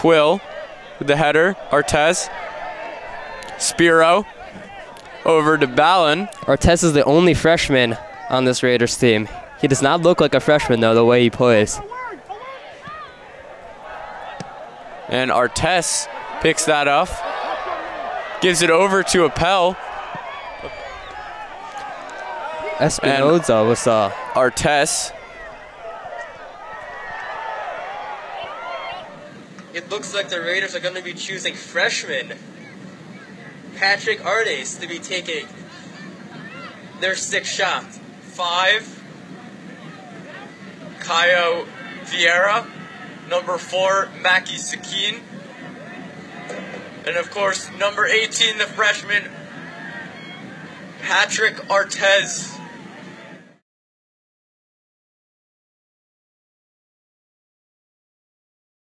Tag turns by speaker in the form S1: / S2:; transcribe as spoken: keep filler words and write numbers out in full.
S1: Quill with the header. ARTES. Spiro over to Ballin.
S2: ARTES is the only freshman on this Raiders team. He does not look like a freshman, though, the way he plays.
S1: And ARTES picks that up. Gives it over to Appel.
S2: Espinoza was uh,
S1: ARTES.
S3: It looks like the Raiders are going to be choosing freshman Patrick ARTES to be taking their sixth shot. Five, Caio Vieira. Number four, Mackie Sakin. And of course, number eighteen, the freshman, Patrick ARTES.